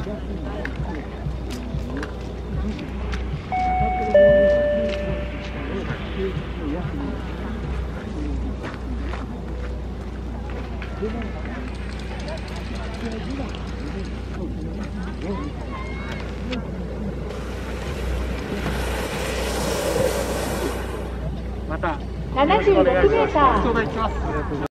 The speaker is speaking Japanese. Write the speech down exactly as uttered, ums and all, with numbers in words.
またななじゅうろくメーター。 頂戴します。